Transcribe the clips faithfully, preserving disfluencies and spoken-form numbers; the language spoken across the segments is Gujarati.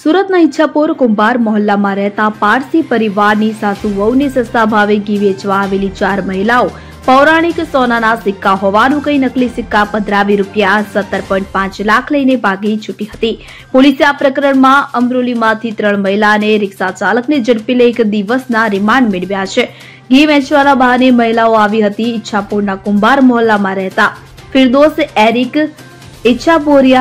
સુરતના ઈચ્છાપુર કુંભાર મોહલ્લામાં રહેતા પારસી પરિવારની સાસુ વહુને સસ્તા ભાવે ઘી વેચવા આવેલી ચાર મહિલાઓ પૌરાણિક સોનાના સિક્કા હોવાનું કહી નકલી સિક્કા પધરાવી રૂપિયા સત્તર પોઈન્ટ પાંચ લાખ લઈને ભાગી છૂટી હતી। પોલીસે આ પ્રકરણમાં અમરોલીમાંથી ત્રણ મહિલાને રિક્ષા ચાલકને ઝડપી લઈ એક દિવસના રિમાન્ડ મેળવ્યા છે। ઘી વેચવાના બહાને મહિલાઓ આવી હતી। ઈચ્છાપુરના કુંભાર મોહલ્લામાં રહેતા ફિરદોસ એરિક ઈચ્છાપુરિયા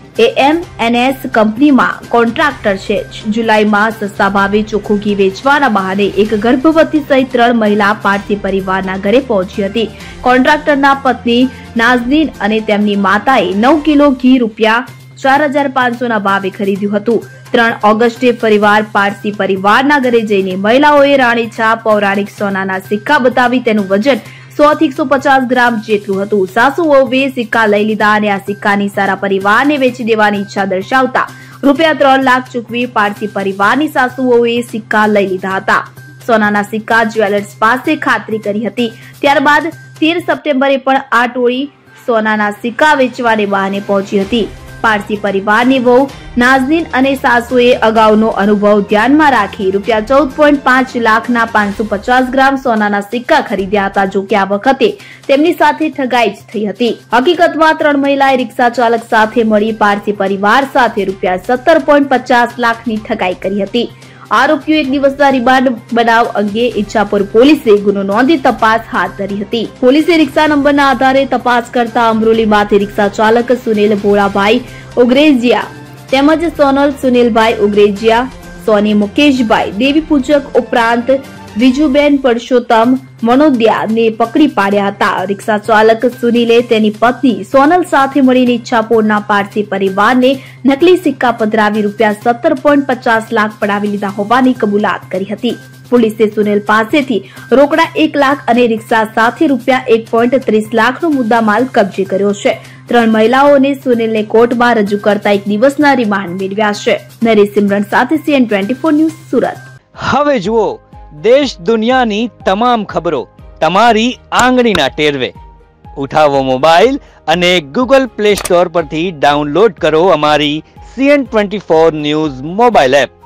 એએમએનએસ કંપનીમાં કોન્ટ્રાક્ટર છે। જુલાઈમાં સસ્તા ભાવે ચોખ્ખું ઘી વેચવાના બહાને એક ગર્ભવતી સહિત ત્રણ મહિલા પારસી પરિવારના ઘરે પહોંચી હતી। કોન્ટ્રાક્ટરના પત્ની નાઝનીન અને તેમની માતાએ નવ કિલો ઘી રૂપિયા ચાર હજાર પાંચસો ના ભાવે ખરીદ્યું હતું। ત્રણ ઓગસ્ટે ફરીવાર પારસી પરિવારના ઘરે જઈને મહિલાઓએ રાણીછાપ પૌરાણિક સોનાના સિક્કા બતાવી તેનું વજન સો થી એકસો પચાસ ગ્રામ જેટલું હતું। સાસુ વહુએ સિક્કા લઈ લીધા અને આ સિક્કાની સારા પરિવારને વેચી દેવાની ઈચ્છા દર્શાવતા રૂપિયા ત્રણ લાખ ચૂકવી પારસી પરિવારની સાસુ વહુએ સિક્કા લઈ લીધા હતા। સોનાના સિક્કા જ્વેલર્સ પાસે ખાતરી કરી હતી। ત્યારબાદ તેર સપ્ટેમ્બરે પણ આ ટોળી સોનાના સિક્કા વેચવાને બહાને પહોંચી હતી। પારસી પરિવારની વહુ નાઝનીન અને સાસુએ અગાઉનો અનુભવ ધ્યાનમાં રાખી રૂપિયા ચૌદ પોઈન્ટ પાંચ લાખના પાંચસો પચાસ ગ્રામ સોનાના સિક્કા ખરીદ્યા હતા। જો કે આ વખતે તેમની સાથે ઠગાઈ જ થઈ હતી। હકીકતમાં ત્રણ મહિલાએ રિક્ષા ચાલક સાથે મળી પારસી પરિવાર સાથે રૂપિયા સત્તર પોઈન્ટ પચાસ લાખની ઠગાઈ કરી હતી। આરોપીઓ એક દિવસના રિમાન્ડ બનાવ અંગે ઈચ્છાપુર પોલીસે ગુનો નોંધી તપાસ હાથ ધરી હતી। પોલીસે રિક્ષા નંબરના આધારે તપાસ કરતા અમરોલીમાંથી રિક્ષા ચાલક સુનિલ ભોળાભાઈ ઉગરેજિયા તેમજ સોનલ સુનિલભાઈ ઉગરેજિયા, સોની મુકેશભાઈ દેવી પૂજક ઉપરાંત વિજુબેન પરસોત્તમ મનોદિયાને પકડી પાડ્યા હતા। રિક્ષા ચાલક સુનિલે તેની પત્ની સોનલ સાથે મળીને ઈચ્છાપુરના પારસી પરિવારને નકલી સિક્કા પધરાવી રૂપિયા સત્તર પોઈન્ટ પચાસ લાખ પડાવી લીધા હોવાની કબૂલાત કરી હતી। પોલીસે સુનિલ પાસેથી રોકડા એક લાખ અને રિક્ષા સાથે રૂપિયા એક પોઈન્ટ ત્રીસ લાખનો મુદ્દામાલ કબજે કર્યો છે। ત્રણ મહિલાઓને સુનિલને કોર્ટમાં રજૂ કરતા એક દિવસના રિમાન્ડ મેળવ્યા છે। નરેશ સિમરન સાથે CN twenty four news Surat. હવે જુઓ દેશ દુનિયાની તમામ ખબરો તમારી આંગળીના ટેરવે। ઉઠાવો મોબાઈલ અને ગૂગલ પ્લે સ્ટોર પરથી ડાઉનલોડ કરો અમારી CN twenty four news mobile app.